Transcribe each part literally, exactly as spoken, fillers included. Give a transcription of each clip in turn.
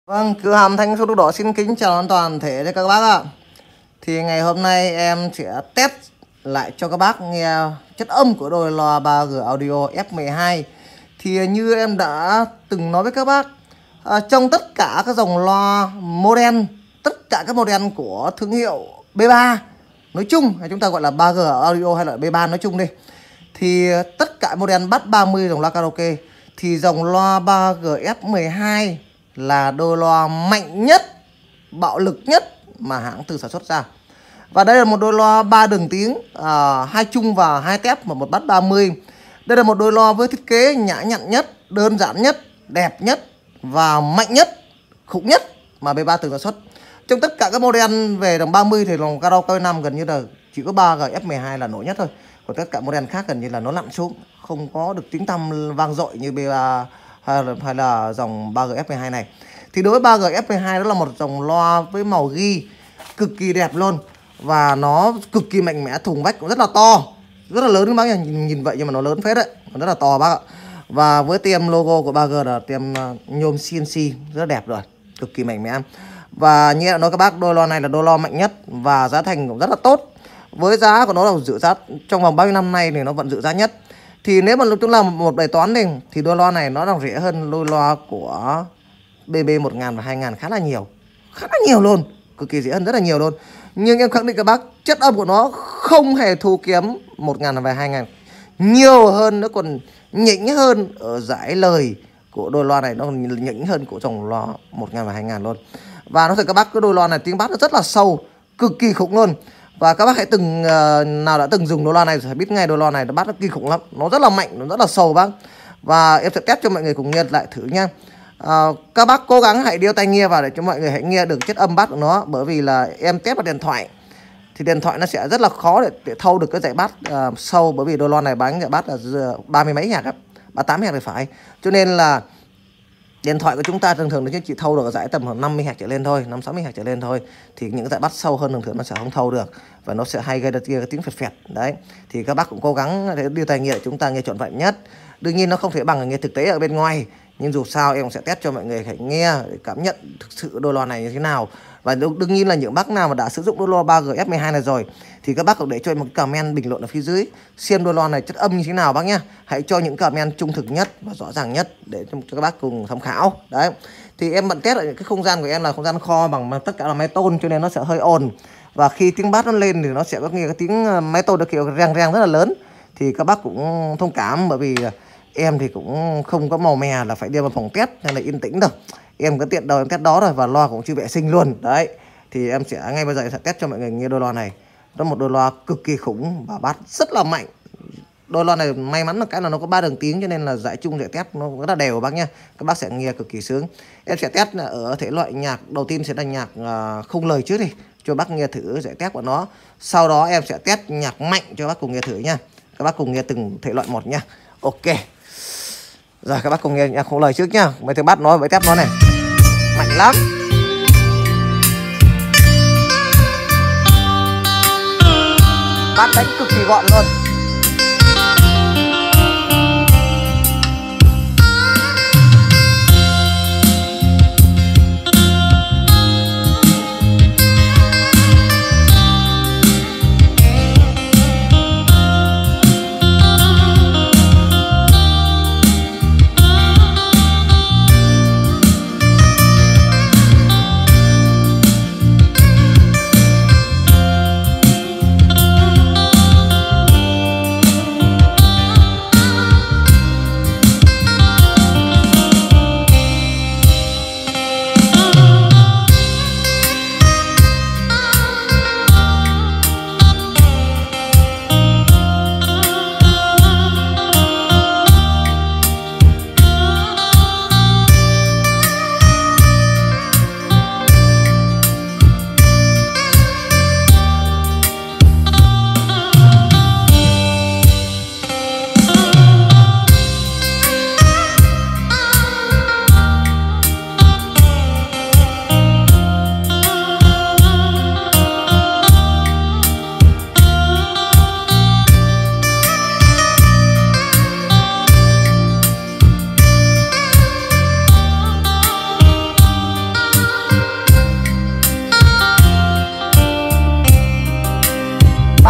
Vâng, cửa hàng Thanh Số Đúc Đỏ xin kính chào toàn thể cho các bác ạ. Thì ngày hôm nay em sẽ test lại cho các bác nghe chất âm của đôi loa ba G Audio F mười hai. Thì như em đã từng nói với các bác, à, trong tất cả các dòng loa model, tất cả các model của thương hiệu B ba nói chung, hay chúng ta gọi là ba G Audio hay là B ba nói chung đi, thì tất cả model bass ba mươi dòng loa karaoke thì dòng loa ba G F mười hai là đôi loa mạnh nhất, bạo lực nhất mà hãng tự sản xuất ra. Và đây là một đôi loa ba đường tiếng, à, hai chung và hai tép và một bass ba mươi. Đây là một đôi loa với thiết kế nhã nhặn nhất, đơn giản nhất, đẹp nhất và mạnh nhất, khủng nhất mà B ba từng sản xuất. Trong tất cả các model về dòng ba mươi thì dòng karaoke năm gần như là chỉ có ba G F mười hai là nổi nhất thôi. Còn tất cả model khác gần như là nó lặn xuống, không có được tiếng tăm vang dội như B ba hay là, hay là dòng ba G F mười hai này. Thì đối với ba G F mười hai đó là một dòng loa với màu ghi cực kỳ đẹp luôn, và nó cực kỳ mạnh mẽ, thùng vách cũng rất là to, rất là lớn các bác nhỉ. Nhìn, nhìn vậy nhưng mà nó lớn phết đấy, rất là to bác ạ. Và với tem logo của ba G là tem nhôm C N C rất là đẹp rồi, cực kỳ mạnh mẽ. Và như em nói các bác, đôi loa này là đôi loa mạnh nhất và giá thành cũng rất là tốt. Với giá của nó là giữ giá trong vòng bao nhiêu năm nay thì nó vẫn giữ giá nhất. Thì nếu mà chúng làm một bài toán đi thì đôi loa này nó đang rẻ hơn đôi loa của B B một nghìn và hai nghìn khá là nhiều, khá là nhiều luôn, cực kỳ rẻ hơn rất là nhiều luôn. Nhưng em khẳng định các bác, chất âm của nó không hề thua kém một nghìn và hai nghìn, nhiều hơn, nó còn nhỉnh hơn ở giải lời của đôi loa này, nó còn nhỉnh hơn của dòng loa một nghìn và hai nghìn luôn. Và nó thật các bác, cái đôi loa này tiếng bass nó rất là sâu, cực kỳ khủng luôn. Và các bác hãy từng uh, nào đã từng dùng đôi loa này phải biết ngay đôi loa này nó bass nó kinh khủng lắm, nó rất là mạnh, nó rất là sâu bác. Và em sẽ test cho mọi người cùng nghe lại thử nha. Uh, các bác cố gắng hãy đeo tai nghe vào để cho mọi người hãy nghe được chất âm bass của nó, bởi vì là em test vào điện thoại thì điện thoại nó sẽ rất là khó để, để thâu được cái dải bass uh, sâu, bởi vì đôi loa này bán dải bass là ba mươi mấy hạt, ba mươi tám hạt thì phải, cho nên là điện thoại của chúng ta thường thường nó chỉ thâu được giải tầm năm mươi hạt trở lên thôi, năm sáu mươi hạt trở lên thôi, thì những cái dải bass sâu hơn thường thường nó sẽ không thâu được và nó sẽ hay gây ra cái tiếng phẹt phẹt đấy. Thì các bác cũng cố gắng để đưa tai nghe để chúng ta nghe chuẩn vẹn nhất. Đương nhiên nó không thể bằng nghe thực tế ở bên ngoài, nhưng dù sao em cũng sẽ test cho mọi người hãy nghe để cảm nhận thực sự đôi loa này như thế nào. Và đương nhiên là những bác nào mà đã sử dụng đôi loa ba G F mười hai này rồi thì các bác cũng để cho em một cái comment bình luận ở phía dưới xem đôi loa này chất âm như thế nào bác nhá. Hãy cho những comment trung thực nhất và rõ ràng nhất để cho các bác cùng tham khảo. Đấy. Thì em bận test lại cái không gian của em là không gian kho bằng tất cả là máy tôn, cho nên nó sẽ hơi ồn. Và khi tiếng bass nó lên thì nó sẽ có nghe cái tiếng máy tôn được kiểu reng reng rất là lớn. Thì các bác cũng thông cảm, bởi vì em thì cũng không có màu mè là phải đi vào phòng test hay là yên tĩnh đâu. Em có tiện đầu em test đó rồi, và loa cũng chưa vệ sinh luôn. Đấy. Thì em sẽ ngay bây giờ sẽ test cho mọi người nghe đôi loa này. Đó là một đôi loa cực kỳ khủng và bass rất là mạnh. Đôi loa này may mắn là cái là nó có ba đường tiếng, cho nên là giải chung giải test nó rất là đều bác nhá. Các bác sẽ nghe cực kỳ sướng. Em sẽ test ở thể loại nhạc, đầu tiên sẽ là nhạc không lời trước đi, cho bác nghe thử giải test của nó. Sau đó em sẽ test nhạc mạnh cho bác cùng nghe thử nha. Các bác cùng nghe từng thể loại một nha. Ok. Rồi các bác cùng nghe nhạc không lời trước nhá. Mấy thứ bass nói với test nó này mạnh lắm. Bass đánh cực kỳ gọn luôn.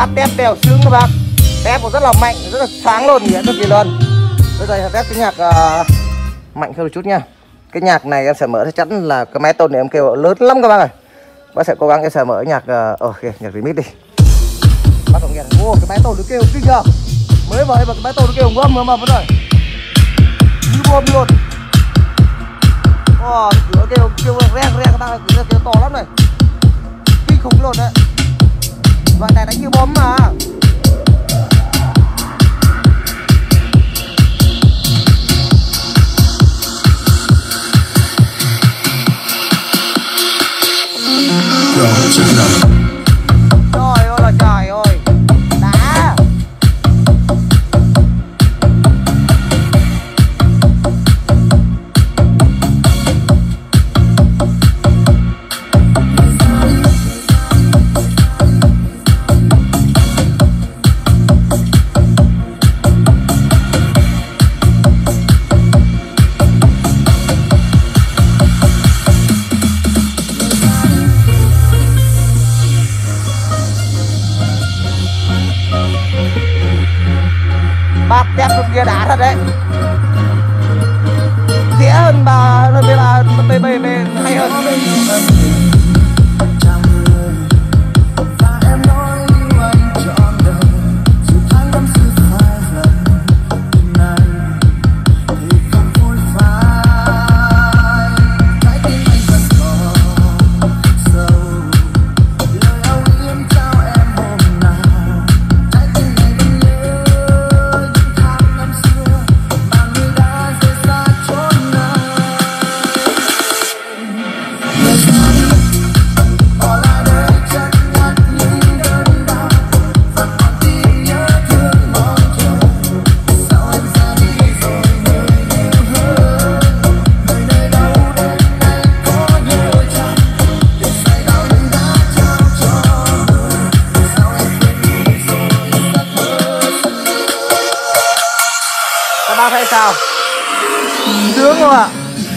tép đều sướng các bác. Tép cũng rất là mạnh, rất là sáng luôn, nghĩa cực kỳ luôn. Bây giờ test cái nhạc uh, mạnh hơn một chút nha. Cái nhạc này em sẽ mở chắc chắn là cái máy tôn này em kêu lớn lắm các bác ơi. Bác sẽ cố gắng em sẽ mở nhạc ờ uh, okay, nhạc remix đi. Bác có nghe wow, cái máy tôn nó kêu kinh chưa? Mới vậy mà cái máy tôn nó kêu gom mà vẫn rồi. Như bom luôn. Wow, cửa kêu kêu reng reng các bác ơi, cửa kêu to lắm này. Kinh khủng luôn đấy. Loại này đánh như bom mà. Trời ơi là trời ơi. Đá. Bác tép luôn kia đá thật đấy. Dễ hơn bà hơn bê ba bê bê bê hay hơn. Các bác thấy sao? Sướng không ạ?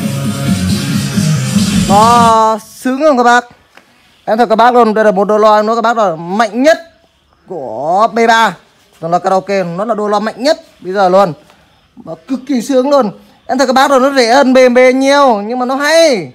Nó sướng không các bác? Em thật các bác luôn, đây là một đôi loa nó các bác là mạnh nhất của bê ba. Còn là karaoke nó là đôi loa mạnh nhất bây giờ luôn. Nó cực kỳ sướng luôn. Em thật các bác rồi, nó rẻ hơn bê em bê nhiều nhưng mà nó hay.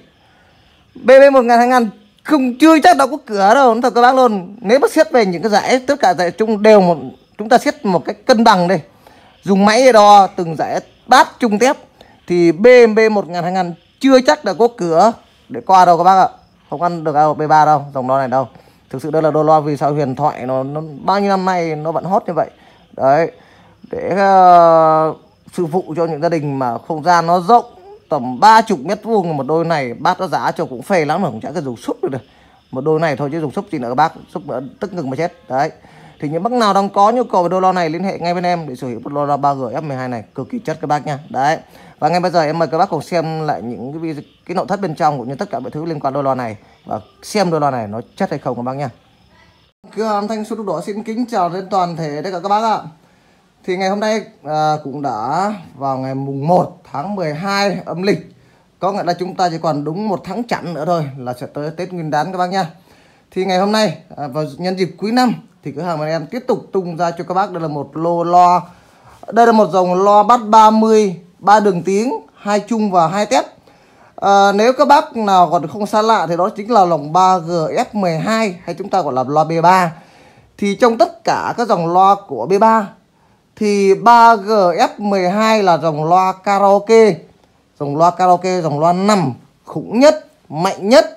bê em bê một ngàn hai ngàn không chưa chắc đâu có cửa đâu, nó thật các bác luôn. Nếu mà xét về những cái giải, tất cả giải chung đều một, chúng ta xét một cách cân bằng đây. Dùng máy để đo từng giải bát chung tép thì bê em bê một ngàn hai ngàn chưa chắc là có cửa để qua đâu các bác ạ. Không ăn được đâu bê ba đâu, dòng loa này đâu. Thực sự đây là đôi loa vì sao huyền thoại nó, nó bao nhiêu năm nay nó vẫn hot như vậy. Đấy, để uh, phục vụ cho những gia đình mà không gian nó rộng tầm ba mươi mét vuông, một đôi này bác nó giá cho cũng phê lắm rồi, cũng chẳng cần dùng súp được. Một đôi này thôi chứ dùng súp gì nữa các bác, súp nữa tức ngừng mà chết. Đấy. Thì những bác nào đang có nhu cầu về đôi loa này liên hệ ngay bên em để sở hữu một đôi loa ba G F mười hai này cực kỳ chất các bác nha. Đấy. Và ngay bây giờ em mời các bác cùng xem lại những cái video, cái nội thất bên trong cũng như tất cả mọi thứ liên quan đôi loa này và xem đôi loa này nó chất hay không các bác nha. Cửa hàng Thanh Xuân Đúc Đỏ xin kính chào đến toàn thể tất cả các bác ạ. Thì ngày hôm nay à, cũng đã vào ngày mùng một tháng mười hai âm lịch. Có nghĩa là chúng ta chỉ còn đúng một tháng chẵn nữa thôi là sẽ tới Tết Nguyên đán các bác nha. Thì ngày hôm nay à, vào nhân dịp cuối năm thì cửa hàng của em tiếp tục tung ra cho các bác đây là một lô loa. Đây là một dòng loa bass ba mươi, ba đường tiếng, hai chung và hai tép. À, nếu các bác nào còn không xa lạ thì đó chính là dòng ba G F mười hai hay chúng ta gọi là loa bê ba. Thì trong tất cả các dòng loa của bê ba thì ba G F mười hai là dòng loa karaoke. Dòng loa karaoke, dòng loa nằm khủng nhất, mạnh nhất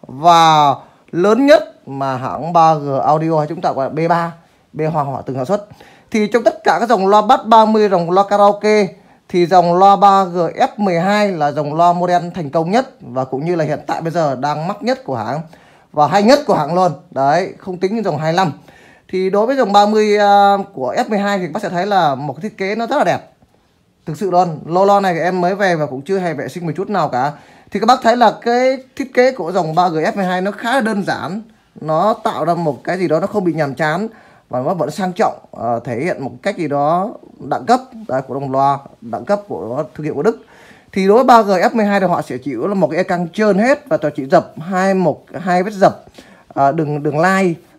và lớn nhất mà hãng ba G Audio hay chúng ta gọi là bê ba, B Hoàng họ từng sản xuất. Thì trong tất cả các dòng loa bass ba mươi, dòng loa karaoke thì dòng loa ba G F mười hai là dòng loa model thành công nhất và cũng như là hiện tại bây giờ đang mắc nhất của hãng và hay nhất của hãng luôn. Đấy, không tính dòng hai mươi lăm. Thì đối với dòng ba mươi uh, của F mười hai thì bác sẽ thấy là một cái thiết kế nó rất là đẹp. Thực sự luôn, lô lo này em mới về và cũng chưa hề vệ sinh một chút nào cả. Thì các bác thấy là cái thiết kế của dòng ba G F mười hai nó khá là đơn giản. Nó tạo ra một cái gì đó nó không bị nhàm chán và nó vẫn sang trọng, uh, thể hiện một cách gì đó đẳng cấp. Đấy, của dòng loa đẳng cấp của thương hiệu của Đức. Thì đối với ba G F mười hai thì họ sẽ chịu là một cái căng trơn hết và cho chỉ dập hai một hai vết dập uh, đường đường line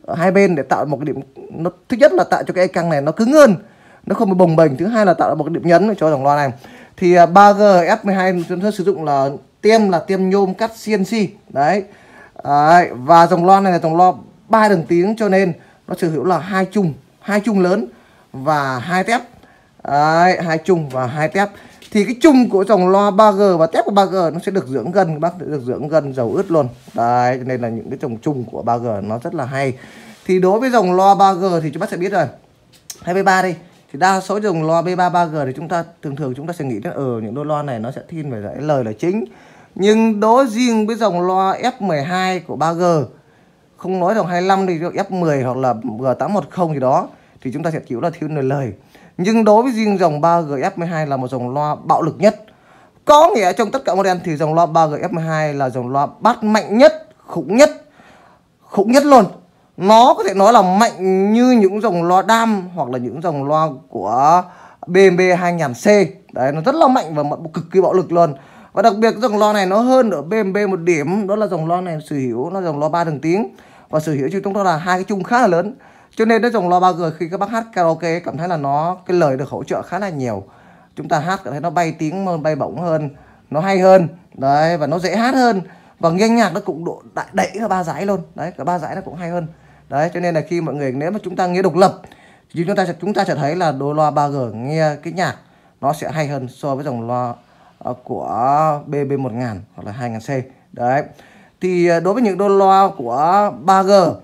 ở hai bên để tạo một cái điểm, nó thứ nhất là tạo cho cái e căng này nó cứng hơn, nó không bị bồng bềnh, thứ hai là tạo một cái điểm nhấn cho dòng loa này. Thì ba G F mười hai chúng ta sử dụng là tiêm là tiêm nhôm cắt xê en xê đấy. Đấy, và dòng loa này là dòng loa ba đường tiếng, cho nên nó sở hữu là hai chung, hai chung lớn và hai tép. Đấy, hai chung và hai tép. Thì cái chung của dòng loa ba G và tép của ba G nó sẽ được dưỡng gân, các bác sẽ được dưỡng gân dầu ướt luôn. Đấy, cho nên là những cái dòng chung của ba G nó rất là hay. Thì đối với dòng loa ba G thì chúng ta sẽ biết rồi, hay B ba đi, thì đa số dòng loa B ba ba G thì chúng ta thường thường chúng ta sẽ nghĩ đến ở ừ, những đôi loa này nó sẽ thiên về cái lời là chính. Nhưng đối riêng với dòng loa F mười hai của ba G, không nói dòng hai mươi lăm đi, F mười hoặc là G tám một không gì đó, thì chúng ta sẽ chịu là thiếu lời. Nhưng đối với riêng dòng ba G F mười hai là một dòng loa bạo lực nhất. Có nghĩa trong tất cả model thì dòng loa ba G F mười hai là dòng loa bass mạnh nhất, khủng nhất, khủng nhất luôn. Nó có thể nói là mạnh như những dòng loa đam hoặc là những dòng loa của B M B hai nghìn C. Đấy, nó rất là mạnh và cực kỳ bạo lực luôn. Và đặc biệt dòng loa này nó hơn ở B M B một điểm, đó là dòng loa này sở hữu nó dòng loa ba đường tiếng và sở hữu cho chúng ta là hai cái chung khá là lớn. Cho nên cái dòng loa ba G khi các bác hát karaoke cảm thấy là nó cái lời được hỗ trợ khá là nhiều. Chúng ta hát cảm thấy nó bay tiếng hơn, bay bổng hơn, nó hay hơn. Đấy, và nó dễ hát hơn. Và nghe nhạc nó cũng độ đại đẩy cả ba dải luôn. Đấy, cả ba dải nó cũng hay hơn. Đấy, cho nên là khi mọi người nếu mà chúng ta nghe độc lập thì chúng ta sẽ chúng ta sẽ thấy là đôi loa ba G nghe cái nhạc nó sẽ hay hơn so với dòng loa uh, của B B một nghìn hoặc là hai nghìn C. Đấy. Thì uh, đối với những đôi loa của ba G, uh,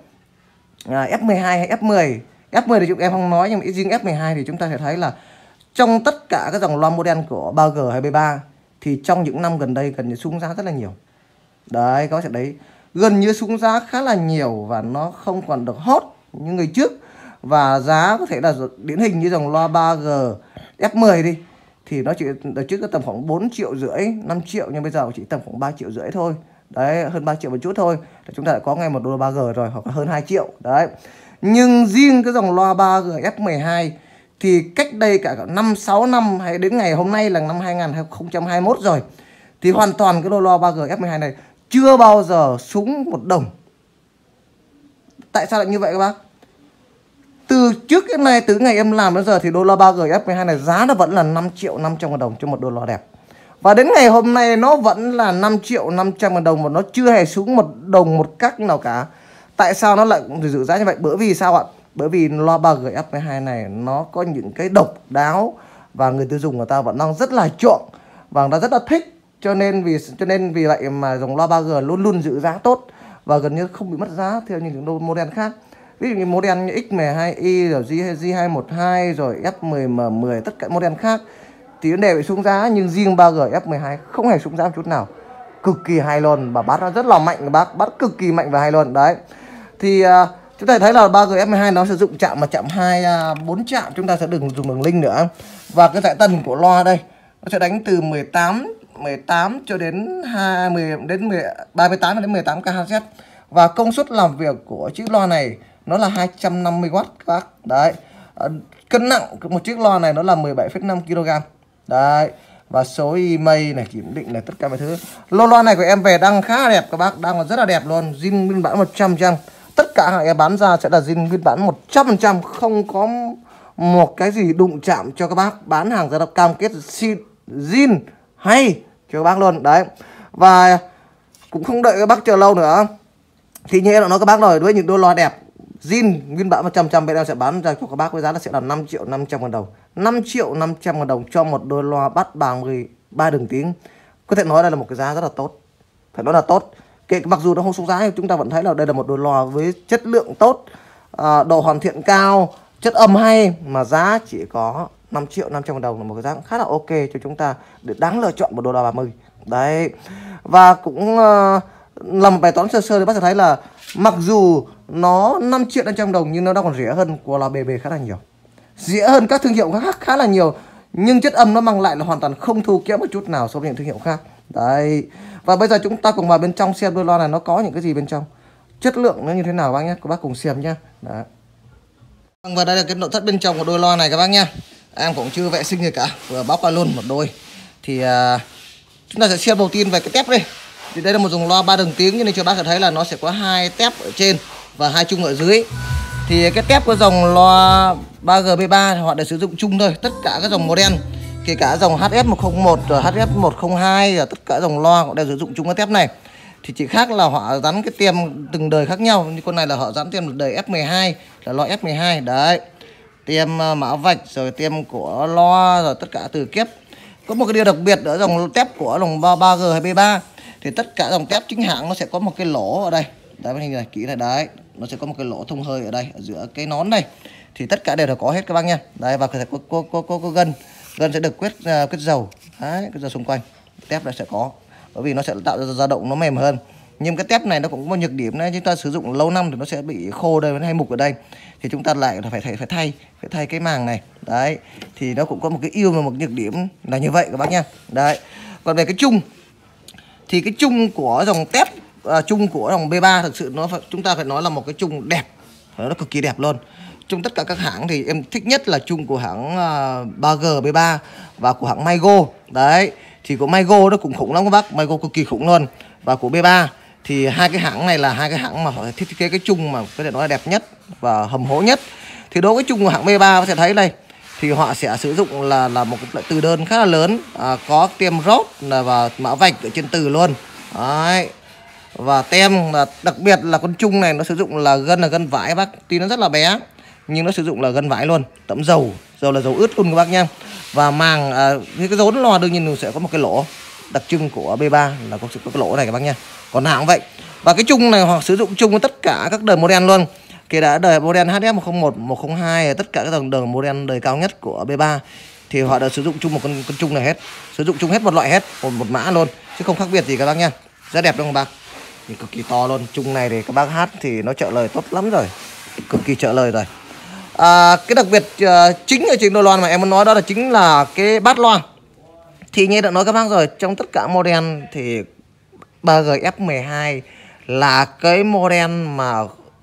F mười hai hay F mười, F mười thì chúng em không nói, nhưng mà riêng F mười hai thì chúng ta sẽ thấy là trong tất cả các dòng loa model của ba G hay B ba thì trong những năm gần đây gần như xuống giá rất là nhiều. Đấy, có sẽ đấy, gần như xuống giá khá là nhiều và nó không còn được hot như người trước. Và giá có thể là điển hình như dòng loa ba G F mười đi, thì nó chỉ đợt trước có tầm khoảng bốn triệu rưỡi, năm triệu, nhưng bây giờ chỉ tầm khoảng ba triệu rưỡi thôi. Đấy, hơn ba triệu một chút thôi là chúng ta đã có ngay một đôi ba G rồi, hoặc là hơn hai triệu. Đấy. Nhưng riêng cái dòng loa ba G F mười hai thì cách đây cả năm sáu năm hay đến ngày hôm nay là năm hai nghìn không trăm hai mươi mốt rồi, thì hoàn toàn cái đôi loa ba G F mười hai này chưa bao giờ súng một đồng. Tại sao lại như vậy các bác? Từ trước cái này, từ ngày em làm đến giờ thì đôi loa ba G F mười hai này giá nó vẫn là năm triệu năm trăm ngàn đồng cho một đôi loa đẹp. Và đến ngày hôm nay nó vẫn là năm triệu năm trăm ngàn đồng mà nó chưa hề xuống một đồng một cách nào cả. Tại sao nó lại giữ giá như vậy? Bởi vì sao ạ? Bởi vì loa ba G F mười hai này nó có những cái độc đáo và người tiêu dùng người ta vẫn đang rất là chuộng và người ta rất là thích. Cho nên vì cho nên vì vậy mà dòng loa ba G luôn luôn giữ giá tốt và gần như không bị mất giá theo như những đôi model khác. Ví dụ như model như X mười hai i rồi G hai một hai rồi F mười M mười, tất cả model khác thì nó đều bị xuống giá, nhưng riêng ba G F mười hai không hề xuống giá một chút nào, cực kỳ hay luôn, và bass nó rất là mạnh, bác bass cực kỳ mạnh và hay luôn. Đấy, thì uh, chúng ta thấy là ba G F mười hai nó sử dụng chạm mà chạm hai bốn chạm, chúng ta sẽ đừng dùng đường link nữa. Và cái dải tần của loa đây nó sẽ đánh từ mười tám cho đến hai mươi đến mười, ba mươi tám đến mười tám kHz. Và công suất làm việc của chiếc loa này nó là hai trăm năm mươi oát các bác. Đấy. À, cân nặng của một chiếc loa này nó là mười bảy phẩy năm ki lô gam. Đấy. Và số email này, kiểm định này, tất cả mọi thứ. Lô loa này của em về đang khá là đẹp các bác, đang là rất là đẹp luôn, zin nguyên bản một trăm phần trăm. Tất cả hàng em bán ra sẽ là zin nguyên bản một trăm phần trăm, không có một cái gì đụng chạm cho các bác. Bán hàng ra đọc cam kết zin hay cho các bác luôn. Đấy. Và cũng không đợi các bác chờ lâu nữa, thì như em đã nói các bác rồi, với những đôi loa đẹp zin nguyên bản một trăm phần trăm bên em sẽ bán ra cho các bác với giá là sẽ là năm triệu năm trăm ngàn đồng. năm triệu năm trăm ngàn đồng cho một đôi loa bass ba mươi ba đường tiếng. Có thể nói đây là một cái giá rất là tốt. Phải nói là tốt. Kể mặc dù nó không xuống giá nhưng chúng ta vẫn thấy là đây là một đôi loa với chất lượng tốt, à, độ hoàn thiện cao, chất âm hay, mà giá chỉ có năm triệu năm trăm ngàn đồng là một cái giá khá là ok cho chúng ta để đáng lựa chọn một đôi loa ba mươi. Đấy. Và cũng uh, làm một bài toán sơ sơ thì bác sẽ thấy là mặc dù nó năm triệu năm trăm đồng nhưng nó đang còn rẻ hơn của loa B B khá là nhiều, rẻ hơn các thương hiệu khác khá là nhiều, nhưng chất âm nó mang lại là hoàn toàn không thua kém một chút nào so với những thương hiệu khác. Đấy. Và bây giờ chúng ta cùng vào bên trong xem đôi loa này nó có những cái gì bên trong, chất lượng nó như thế nào các bác nhé, các bác cùng xem nhé. Đấy. Và đây là cái nội thất bên trong của đôi loa này các bác nhé. Em cũng chưa vệ sinh gì cả, vừa bóc qua luôn một đôi. Thì uh, chúng ta sẽ xem đầu tiên về cái tép đi. Thì đây là một dòng loa ba đường tiếng, cho nên cho bác sẽ thấy là nó sẽ có hai tép ở trên và hai chung ở dưới. Thì cái tép của dòng loa ba G B ba họ đều sử dụng chung thôi, tất cả các dòng model, kể cả dòng H F một không một rồi H F một không hai rồi tất cả dòng loa họ đều sử dụng chung cái tép này. Thì chỉ khác là họ gắn cái tem từng đời khác nhau. Như con này là họ gắn tem đời F mười hai, là loa F mười hai đấy. Tem mã vạch rồi tem của loa rồi tất cả từ kiếp. Có một cái điều đặc biệt ở dòng tép của dòng ba G hay B ba thì tất cả dòng tép chính hãng nó sẽ có một cái lỗ ở đây. Đấy, hình này kỹ này đấy, nó sẽ có một cái lỗ thông hơi ở đây, ở giữa cái nón đây. Thì tất cả đều là có hết các bác nha. Đây, và sẽ có có có có, có gân. Gân sẽ được quét uh, quét dầu. Đấy, quét dầu xung quanh. Tép này sẽ có. Bởi vì nó sẽ tạo ra dao động nó mềm hơn. Nhưng cái tép này nó cũng có một nhược điểm này, chúng ta sử dụng lâu năm thì nó sẽ bị khô đây, nó hay mục ở đây. Thì chúng ta lại phải phải phải thay, phải thay cái màng này. Đấy, thì nó cũng có một cái ưu và một nhược điểm là như vậy các bác nha. Đấy. Còn về cái chung thì cái chung của dòng tép à, chung của dòng B ba thực sự nó phải, chúng ta phải nói là một cái chung đẹp, nó cực kỳ đẹp luôn. Trong tất cả các hãng thì em thích nhất là chung của hãng uh, ba G B ba và của hãng Maygo. Đấy, thì của Maygo nó cũng khủng lắm các bác, Maygo cực kỳ khủng luôn. Và của B ba thì hai cái hãng này là hai cái hãng mà họ thiết kế cái chung mà có thể nói là đẹp nhất và hầm hố nhất. Thì đối với chung của hãng B ba có thể thấy đây thì họ sẽ sử dụng là là một cái loại từ đơn khá là lớn, à, có tem rót và mã vạch ở trên từ luôn. Đấy. Và tem là đặc biệt là con chung này nó sử dụng là gân là gân vải bác, tuy nó rất là bé nhưng nó sử dụng là gân vải luôn, tẩm dầu, dầu là dầu ướt luôn các bác nha. Và màng à, cái rốn loa đương nhiên sẽ có một cái lỗ đặc trưng của B ba là có sự có cái lỗ này các bác nha. Còn hãng vậy. Và cái chung này họ sử dụng chung với tất cả các đời model luôn. Kể đã đời model H F một không một, một không hai, tất cả các dòng đời model đời cao nhất của B ba thì họ đã sử dụng chung một con, con chung này hết, sử dụng chung hết một loại hết, một, một mã luôn chứ không khác biệt gì các bác nha. Rất đẹp đúng không bác? Thì cực kỳ to luôn. Chung này thì các bác hát thì nó trợ lời tốt lắm rồi, cực kỳ trợ lời rồi. À, cái đặc biệt uh, chính ở trên đôi loa mà em muốn nói đó là chính là cái bát loa. Thì như đã nói các bác rồi, trong tất cả model thì ba G F mười hai là cái model mà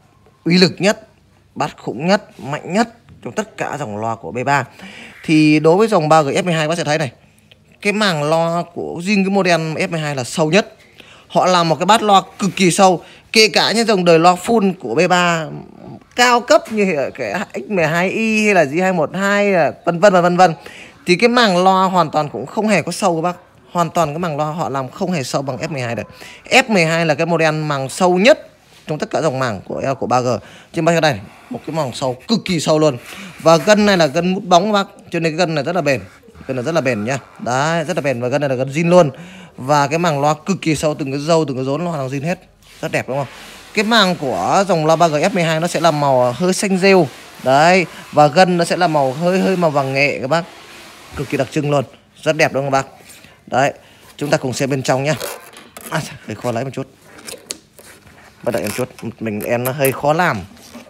uy lực nhất, bát khủng nhất, mạnh nhất trong tất cả dòng loa của B ba. Thì đối với dòng ba G F mười hai các bác sẽ thấy này, cái màng loa của riêng cái model F mười hai là sâu nhất. Họ làm một cái bát loa cực kỳ sâu, kể cả những dòng đời loa full của B ba cao cấp như cái X mười hai i hay là G hai một hai vân vân và vân vân thì cái màng loa hoàn toàn cũng không hề có sâu các bác. Hoàn toàn cái màng loa họ làm không hề sâu bằng F mười hai được. F mười hai là cái model màng sâu nhất trong tất cả dòng màng của của ba G. Trên bác đây, một cái màng sâu cực kỳ sâu luôn. Và gân này là gân mút bóng các bác, cho nên cái gân này rất là bền. Gân này rất là bền nhá. Đấy, rất là bền và gân này là gân zin luôn. Và cái màng loa cực kỳ sâu, từng cái râu, từng cái rốn loa là zin hết. Rất đẹp đúng không? Cái màng của dòng loa ba G F mười hai nó sẽ là màu hơi xanh rêu. Đấy, và gân nó sẽ là màu hơi hơi màu vàng nghệ các bác. Cực kỳ đặc trưng luôn, rất đẹp đúng không các bác? Đấy, chúng ta cùng xem bên trong nhá. À, hơi khó lấy một chút. Bắt đợi em chút, mình em nó hơi khó làm.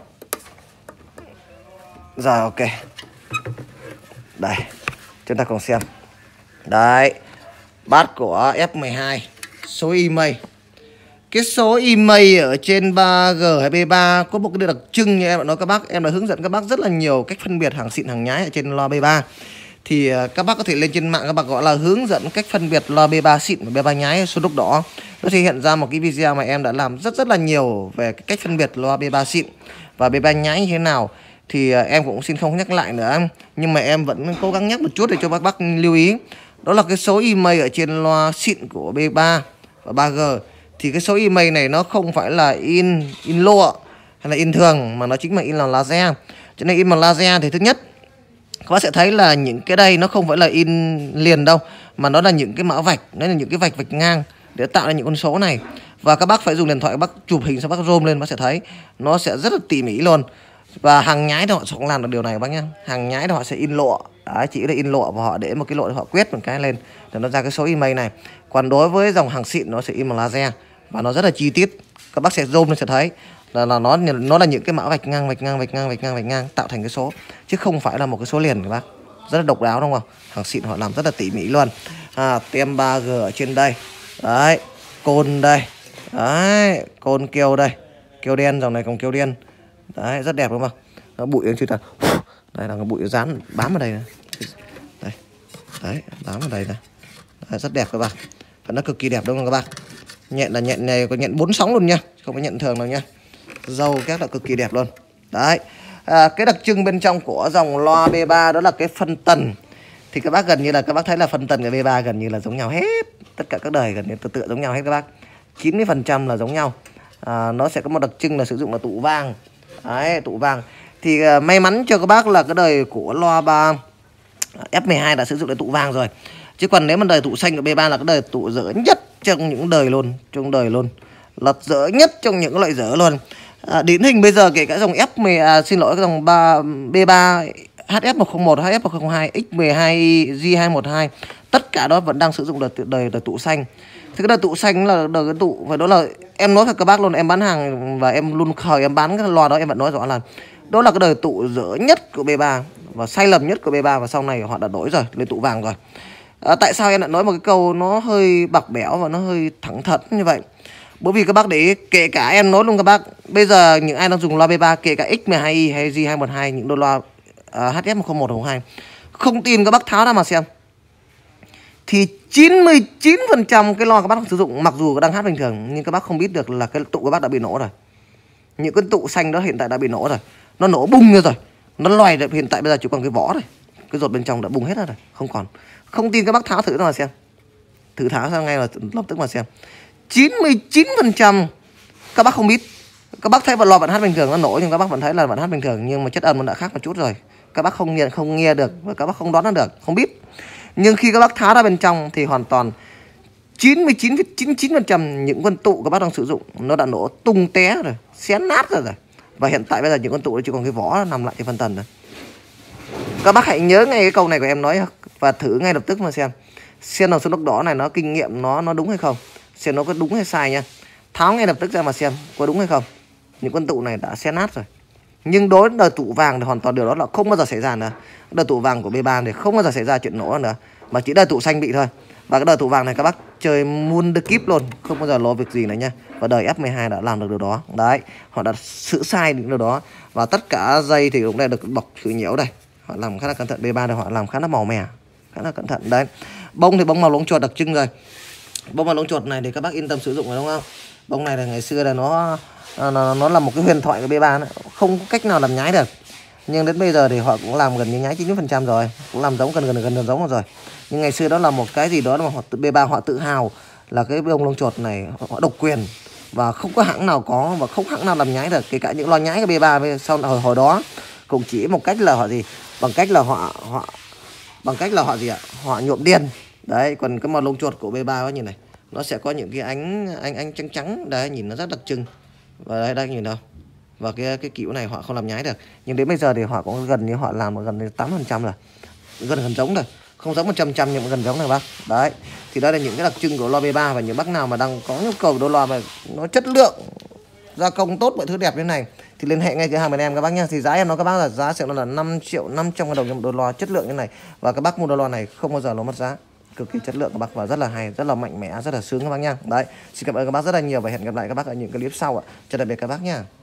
Rồi ok. Đây, chúng ta cùng xem. Đấy, bát của F mười hai, số email. Cái số email ở trên ba G hay B ba có một cái điều đặc trưng như em đã nói các bác. Em đã hướng dẫn các bác rất là nhiều cách phân biệt hàng xịn hàng nhái ở trên loa B ba. Thì các bác có thể lên trên mạng các bác gọi là hướng dẫn cách phân biệt loa B ba xịn và B ba nhái. Số lúc đó nó thể hiện ra một cái video mà em đã làm rất rất là nhiều về cái cách phân biệt loa B ba xịn và B ba nhái như thế nào. Thì em cũng xin không nhắc lại nữa, nhưng mà em vẫn cố gắng nhắc một chút để cho các bác lưu ý. Đó là cái số email ở trên loa xịn của B ba và ba G. Thì cái số email này nó không phải là in in lụa hay là in thường, mà nó chính là in bằng laser. Cho nên in bằng laser thì thứ nhất các bác sẽ thấy là những cái đây nó không phải là in liền đâu, mà nó là những cái mã vạch, nó là những cái vạch vạch ngang để tạo ra những con số này. Và các bác phải dùng điện thoại các bác chụp hình, sau bác zoom lên bác sẽ thấy nó sẽ rất là tỉ mỉ luôn. Và hàng nhái thì họ không làm được điều này các bác nhá. Hàng nhái thì họ sẽ in lụa. Đấy, chỉ là in lụa và họ để một cái lụa để họ quét một cái lên để nó ra cái số email này. Còn đối với dòng hàng xịn nó sẽ in bằng laser và nó rất là chi tiết. Các bác sẽ zoom lên sẽ thấy là, là nó nó là những cái mã vạch ngang vạch ngang vạch ngang vạch ngang vạch ngang tạo thành cái số, chứ không phải là một cái số liền các bác. Rất là độc đáo đúng không? Hàng xịn họ làm rất là tỉ mỉ luôn. À, tem ba G ở trên đây. Đấy, côn đây. Đấy, côn keo đây. Keo đen, dòng này còn keo đen. Đấy, rất đẹp đúng không? Nó bụi chưa ta. Đây là cái bụi dán bám vào đây này. Đây. Đấy, bám vào đây này. Đấy, rất đẹp các bạn. Và nó cực kỳ đẹp đúng không các bạn? Nhện là nhện này có nhện bốn sóng luôn nha, không phải nhện thường đâu nha. Râu các là cực kỳ đẹp luôn. Đấy. À, cái đặc trưng bên trong của dòng loa B ba đó là cái phân tần. Thì các bác gần như là các bác thấy là phân tần của B ba gần như là giống nhau hết. Tất cả các đời gần như tự tự giống nhau hết các bác. chín mươi phần trăm là giống nhau. À, nó sẽ có một đặc trưng là sử dụng là tụ vàng. Đấy, tụ vàng. Thì uh, may mắn cho các bác là cái đời của loa ba F mười hai đã sử dụng là tụ vàng rồi. Chứ còn nếu mà đời tụ xanh của B ba là cái đời tụ dở nhất trong những đời luôn, trong đời luôn. Là dở nhất trong những loại dở luôn. À, điển hình bây giờ kể cả dòng F mười à, xin lỗi cái dòng B ba H F một không một, H F một không hai, X mười hai, G hai một hai, tất cả đó vẫn đang sử dụng đời đời, đời tụ xanh. Thì cái đời tụ xanh là đời cái tụ, và đó là em nói với các bác luôn, em bán hàng và em luôn khởi em bán cái loa đó em vẫn nói rõ là đó là cái đời tụ dở nhất của B ba và sai lầm nhất của B ba, và sau này họ đã đổi rồi lên tụ vàng rồi. À, tại sao em lại nói một cái câu nó hơi bạc bẽo và nó hơi thẳng thắn như vậy? Bởi vì các bác để ý, kể cả em nói luôn các bác, bây giờ những ai đang dùng loa B ba, kể cả X mười hai i hay G hai một hai, những đôi loa uh, H F một không một không hai, không tin các bác tháo ra mà xem, thì chín mươi chín phần trăm cái loa các bác đang sử dụng mặc dù đang hát bình thường, nhưng các bác không biết được là cái tụ các bác đã bị nổ rồi. Những cái tụ xanh đó hiện tại đã bị nổ rồi, nó nổ bung ra rồi, nó loài rồi, hiện tại bây giờ chỉ còn cái vỏ rồi, cái ruột bên trong đã bung hết ra rồi, không còn. Không tin các bác tháo thử ra mà xem, thử tháo ra ngay là lập tức mà xem. chín mươi chín phần trăm các bác không biết. Các bác thấy vào loa vẫn hát bình thường nó nổ, nhưng các bác vẫn thấy là vẫn hát bình thường, nhưng mà chất âm nó đã khác một chút rồi. Các bác không nghe không nghe được và các bác không đoán được, không biết. Nhưng khi các bác tháo ra bên trong thì hoàn toàn chín mươi chín phẩy chín mươi chín phần trăm những con tụ các bác đang sử dụng nó đã nổ tung té rồi, xé nát ra rồi. Và hiện tại bây giờ những con tụ nó chỉ còn cái vỏ nằm lại trên phân tần rồi. Các bác hãy nhớ ngay cái câu này của em nói và thử ngay lập tức mà xem. Xem đồng số nóc đỏ này nó kinh nghiệm nó nó đúng hay không, xem nó có đúng hay sai nha. Tháo ngay lập tức ra mà xem có đúng hay không. Những con tụ này đã xé nát rồi. Nhưng đối với đời tụ vàng thì hoàn toàn điều đó là không bao giờ xảy ra nữa. Đời tụ vàng của B ba thì không bao giờ xảy ra chuyện nổ nữa, mà chỉ đời tụ xanh bị thôi. Và cái đời tụ vàng này các bác chơi muôn the kíp luôn, không bao giờ lo việc gì nữa nha. Và đời F mười hai đã làm được điều đó. Đấy, họ đã xử sai những điều đó. Và tất cả dây thì cũng đã được bọc khử nhiễu đây. Họ làm khá là cẩn thận. B ba này họ làm khá là màu mè, khá là cẩn thận. Đấy, bông thì bông màu lông chuột đặc trưng rồi. Bông màu lông chuột này thì các bác yên tâm sử dụng rồi đúng không? Bông này là ngày xưa là nó nó, nó là một cái huyền thoại của B ba nữa. Không có cách nào làm nhái được. Nhưng đến bây giờ thì họ cũng làm gần như nhái chín mươi phần trăm rồi, cũng làm giống gần gần gần, gần giống rồi. Nhưng ngày xưa đó là một cái gì đó mà họ B ba họ tự hào là cái bông lông chuột này họ độc quyền và không có hãng nào có và không hãng nào làm nhái được. Kể cả những loa nhái của B ba sau hồi hồi đó cũng chỉ một cách là họ gì, bằng cách là họ họ bằng cách là họ gì ạ, họ nhuộm đen. Đấy, còn cái màu lông chuột của B ba như này nó sẽ có những cái ánh ánh ánh trắng trắng đấy, nhìn nó rất đặc trưng. Và đây đây nhìn đâu. Và cái cái kiểu này họ không làm nhái được. Nhưng đến bây giờ thì họ cũng gần như họ làm gần như tám mươi phần trăm rồi. Gần gần giống rồi. Không giống một trăm phần trăm nhưng mà gần giống rồi bác. Đấy. Thì đây là những cái đặc trưng của loa B ba, và những bác nào mà đang có nhu cầu đôi loa mà nó chất lượng, gia công tốt, mọi thứ đẹp như này thì liên hệ ngay cửa hàng bên em các bác nhá. Thì giá em nói các bác là giá sẽ là năm triệu năm trăm ngàn đồng cho một đôi loa chất lượng như này. Và các bác mua đôi loa này không bao giờ nó mất giá. Cực kỳ chất lượng các bác và rất là hay, rất là mạnh mẽ, rất là sướng các bác nha. Đấy, xin cảm ơn các bác rất là nhiều và hẹn gặp lại các bác ở những clip sau ạ. Chào tạm biệt các bác nha.